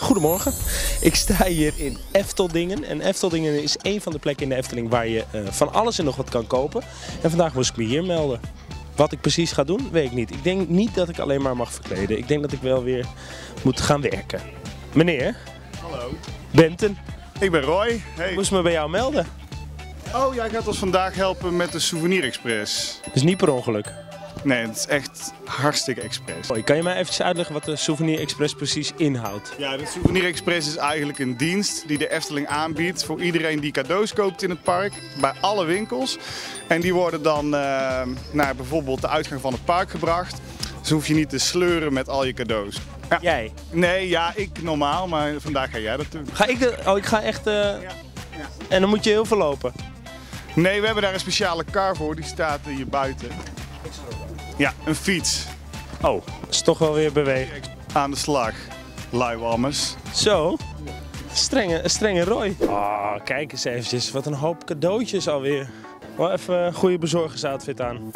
Goedemorgen. Ik sta hier in Efteldingen. En Efteldingen is een van de plekken in de Efteling waar je van alles en nog wat kan kopen. En vandaag moest ik me hier melden. Wat ik precies ga doen, weet ik niet. Ik denk niet dat ik alleen maar mag verkleden. Ik denk dat ik wel weer moet gaan werken. Meneer. Hallo. Benten. Ik ben Roy. Hey. Ik moest me bij jou melden. Oh, jij gaat ons vandaag helpen met de Souvenir Express. Dus niet per ongeluk. Nee, het is echt hartstikke expres. Hoi, kan je mij eventjes uitleggen wat de Souvenir Express precies inhoudt? Ja, de Souvenir Express is eigenlijk een dienst die de Efteling aanbiedt voor iedereen die cadeaus koopt in het park, bij alle winkels. En die worden dan naar bijvoorbeeld de uitgang van het park gebracht. Dus hoef je niet te sleuren met al je cadeaus. Ja. Jij? Nee, ja, ik normaal, maar vandaag ga jij dat doen. Ga ik ik ga echt... Ja. En dan moet je heel veel lopen. Nee, we hebben daar een speciale car voor, die staat hier buiten. Ja, een fiets. Oh, dat is toch wel weer bewegen. Aan de slag, luiwammers. Zo, strenge Roy. Oh, kijk eens eventjes, wat een hoop cadeautjes alweer. Wel even een goede bezorgersoutfit aan.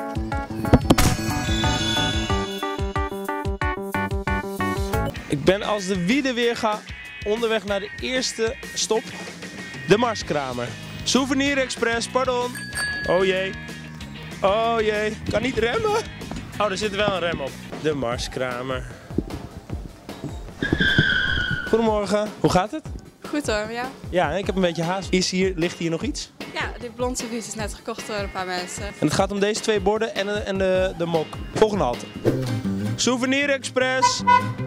Ik ben als de wiede weer ga onderweg naar de eerste stop, de Marskramer. Souvenir Express, pardon. Oh jee. Oh jee, kan niet remmen. Oh, er zit wel een rem op. De Marskramer. Goedemorgen, hoe gaat het? Goed hoor, ja. Ja, ik heb een beetje haast. Ligt hier nog iets? Ja, dit blond servies is net gekocht door een paar mensen. En het gaat om deze twee borden en de mok. Volgende halte. Souvenir Express.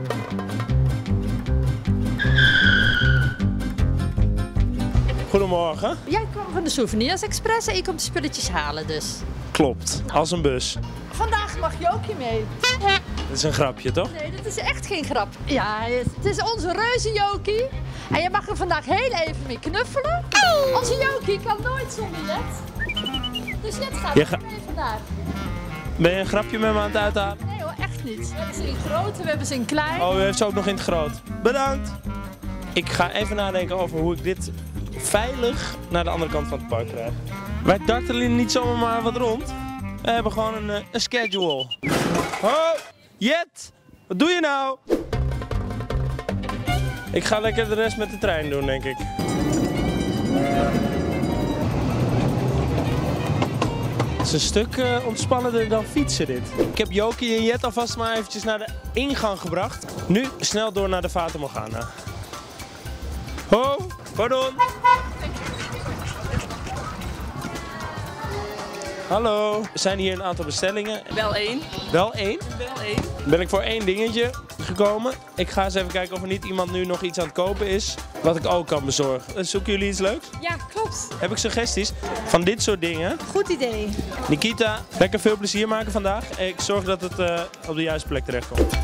Goedemorgen. Jij kwam van de Souvenirs Express en je komt de spulletjes halen dus. Klopt, als een bus. Vandaag mag Jokie mee. Dat is een grapje, toch? Nee, dat is echt geen grap. Ja, het is onze reuze Jokie. En je mag er vandaag heel even mee knuffelen. Onze Jokie kan nooit zonder Jet. Dus Jet gaat mee vandaag. Ben je een grapje met me aan het uithalen? Nee hoor, echt niet. We hebben ze in groot, we hebben ze in klein. Oh, u heeft ze ook nog in het groot. Bedankt. Ik ga even nadenken over hoe ik dit veilig naar de andere kant van het park krijg. Wij dartelen niet zomaar maar wat rond. We hebben gewoon een schedule. Oh, Jet! Wat doe je nou? Ik ga lekker de rest met de trein doen, denk ik. Het is een stuk ontspannender dan fietsen dit. Ik heb Jokie en Jet alvast maar eventjes naar de ingang gebracht. Nu snel door naar de Fata Morgana. Ho, pardon. Hallo. Er zijn hier een aantal bestellingen. Wel één. Wel één? Wel één. Ben ik voor één dingetje gekomen. Ik ga eens even kijken of er niet iemand nu nog iets aan het kopen is. Wat ik ook kan bezorgen. Zoeken jullie iets leuks? Ja, klopt. Heb ik suggesties van dit soort dingen? Goed idee. Nikita, lekker veel plezier maken vandaag. Ik zorg dat het op de juiste plek terechtkomt.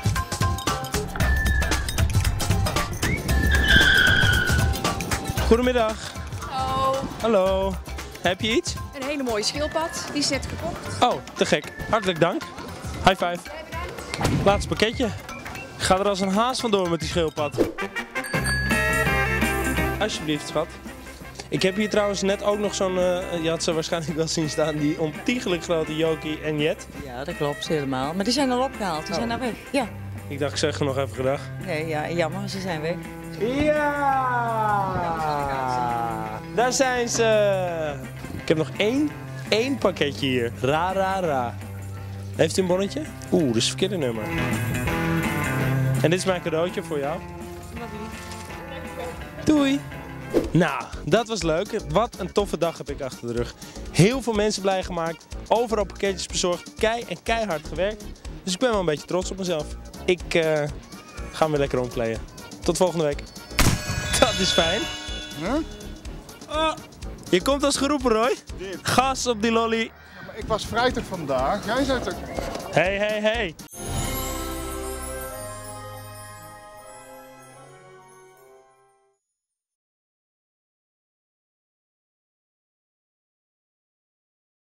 Goedemiddag. Oh, Hallo. Heb je iets? een hele mooie schildpad. Die is net gekocht. Oh, te gek. Hartelijk dank. High five. Laatste pakketje. Ik ga er als een haas vandoor met die schildpad. Alsjeblieft, schat. Ik heb hier trouwens net ook nog zo'n, je had ze waarschijnlijk wel zien staan, die ontiegelijk grote Jokie en Jet. Ja, dat klopt helemaal. Maar die zijn al opgehaald, die zijn al weg. Ja. Ik dacht, ik zeg nog even gedag. Nee, ja, jammer, ze zijn weg. Ja! Daar zijn ze! Ik heb nog één pakketje hier. Ra. Heeft u een bonnetje? Oeh, dat is het verkeerde nummer. En dit is mijn cadeautje voor jou. Doei! Nou, dat was leuk. Wat een toffe dag heb ik achter de rug. Heel veel mensen blij gemaakt. Overal pakketjes bezorgd. Keihard gewerkt. Dus ik ben wel een beetje trots op mezelf. Ik ga me weer lekker omkleden. Tot volgende week. Dat is fijn. Huh? Oh, je komt als geroepen, Roy. Dit. Gas op die lolly. Ja, maar ik was vrijdag vandaag. Jij zei toch... Hey.